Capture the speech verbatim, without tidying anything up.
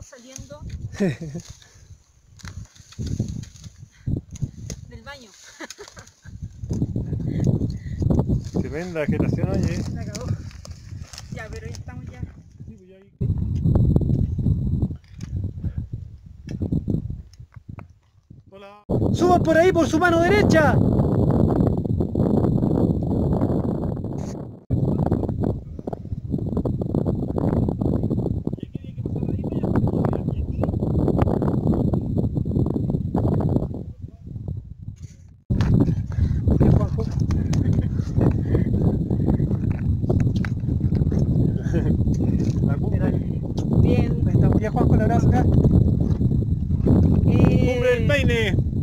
saliendo del baño. Tremenda vegetación, oye. La acabó. Ya, pero ya estamos ya. Hola. ¡Suban por ahí por su mano derecha! Bien, ahí estamos. Ya Juan con el abrazo acá. ¡Cumbre el peine!